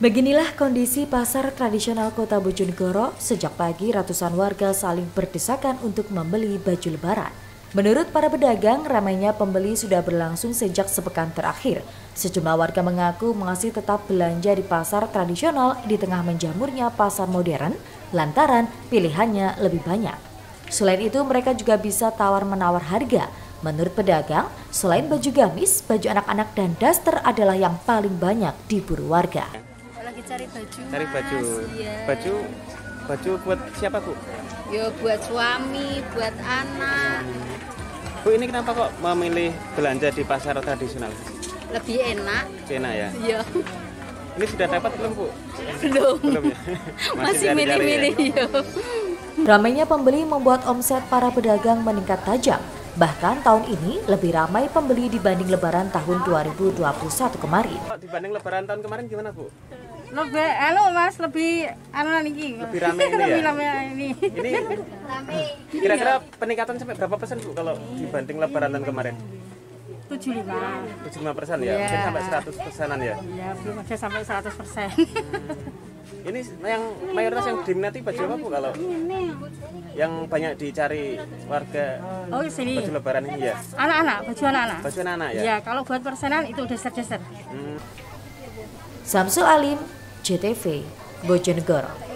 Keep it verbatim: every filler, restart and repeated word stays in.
Beginilah kondisi pasar tradisional Kota Bojonegoro. Sejak pagi ratusan warga saling berdesakan untuk membeli baju lebaran. Menurut para pedagang, ramainya pembeli sudah berlangsung sejak sepekan terakhir. Sejumlah warga mengaku masih tetap belanja di pasar tradisional di tengah menjamurnya pasar modern, lantaran pilihannya lebih banyak. Selain itu, mereka juga bisa tawar-menawar harga. Menurut pedagang, selain baju gamis, baju anak-anak dan daster adalah yang paling banyak diburu warga. Lagi cari baju. Cari baju. Iya. Baju baju buat siapa, Bu? Ya buat suami, buat anak. Bu, ini kenapa kok memilih belanja di pasar tradisional? Lebih enak. Lebih enak ya? Iya. Ini sudah dapat belum, Bu? Belum. Belum ya? Masih milih-milih ya. Ramainya pembeli membuat omset para pedagang meningkat tajam. Bahkan tahun ini lebih ramai pembeli dibanding Lebaran tahun dua ribu dua puluh satu kemarin. Dibanding Lebaran tahun kemarin gimana, Bu? Lebih, anu mas, lebih anu ini. Lebih ramai ini ya? Lebih ramai ini. Ini kira-kira peningkatan sampai berapa persen, Bu, kalau dibanding Lebaran tahun kemarin? tujuh puluh lima. tujuh puluh lima persen ya? Iya. Mungkin sampai seratus persenan ya? Iya, belum ada sampai seratus persen. Ini yang mayoritas yang diminati baju apa, Bu, kalau yang banyak dicari warga? Oh, sini. Baju Lebaran ini ya? Anak-anak, baju anak-anak. Baju anak-anak ya? Iya, kalau buat persenan itu deser-deser. Hmm. Samsul Alim, J T V, Bojonegoro.